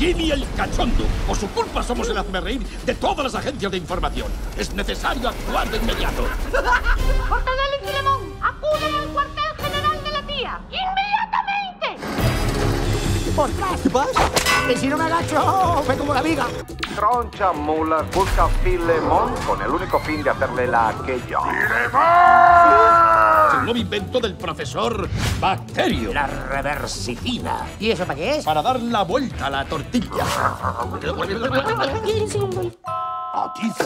Jimmy el cachondo. Por su culpa somos el hazmerreír de todas las agencias de información. Es necesario actuar de inmediato. Mortadelo y Filemón, acuden al cuartel general de la tía. ¡Inmediatamente! ¡Ostras! ¿Qué pasa? Que si no me agacho, me como la viga. Troncha Mulas busca a Filemón con el único fin de hacerle la aquello. Es el nuevo invento del profesor Bacterio. La reversicina. ¿Y eso para qué es? Para dar la vuelta a la tortilla. Atiza.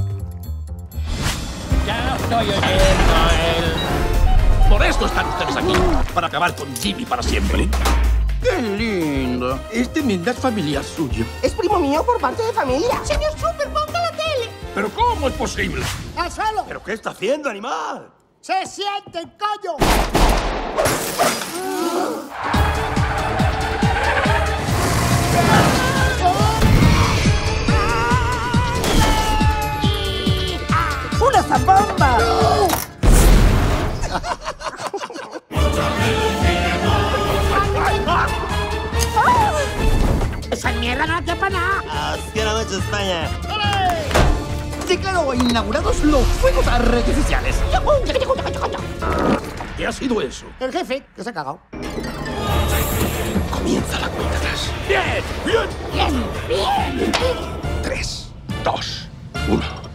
Ya estoy oyendo él. Por esto están ustedes aquí. Para acabar con Jimmy para siempre. ¡Qué lindo! Este Minda es familiar suyo. Es primo mío por parte de familia. Señor Super, ponga la tele. ¿Pero cómo es posible? ¡Al suelo! ¿Pero qué está haciendo, animal? ¡Se siente el coño! ¡Una zambomba! ¡Esa mierda no da para nada! ¡Hostia, la noche España! Declaro inaugurados los fuegos artificiales. ¿Qué ha sido eso? El jefe, que se ha cagado. Comienza la cuenta atrás. ¡Bien! ¡Bien! Bien, bien. 3, 2, 1.